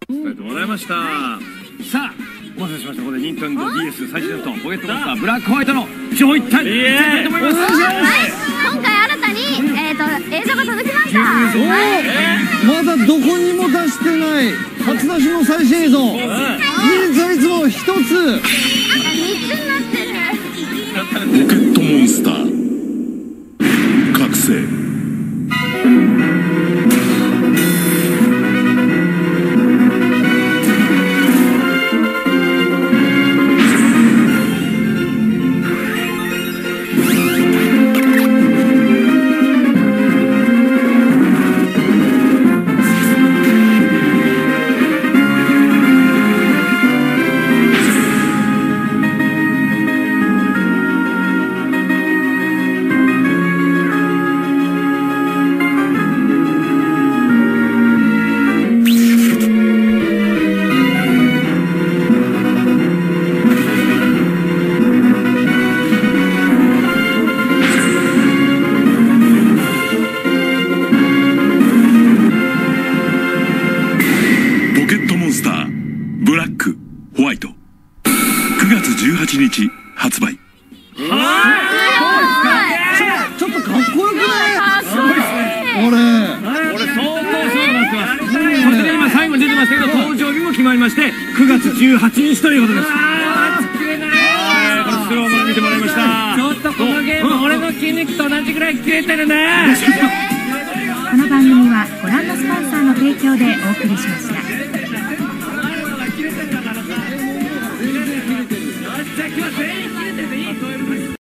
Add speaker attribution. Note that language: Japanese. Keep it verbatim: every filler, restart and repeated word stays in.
Speaker 1: りがとうございました。さあ、お待たせしました。ここで任天堂 ディーエス 最新ソフトポケットモンスターブラックホワイトの上一体いきたいと思います。
Speaker 2: はい、今回新たにえっと映像が届きました。
Speaker 3: まだどこにも出してない初出しの最新映像。技術はいつも一つ。
Speaker 2: みっつになってる。
Speaker 4: ポケットモンスター覚醒。ポケットモンスターブラックホワイトくがつじゅうはちにち発売。
Speaker 3: ちょっとかっこよくない？
Speaker 2: すごいですね。
Speaker 1: これ相当そうなってます。そして今最後に出てましたけど登場日も決まりましてくがつじゅうはちにちということです。はい、これスローも見てもらいました。
Speaker 5: ちょっとこのゲーム俺の筋肉と同じぐらい切れてるね。
Speaker 6: この番組はご覧のスポンサーの提供でお送りしました。
Speaker 5: よっしゃ、今日は全員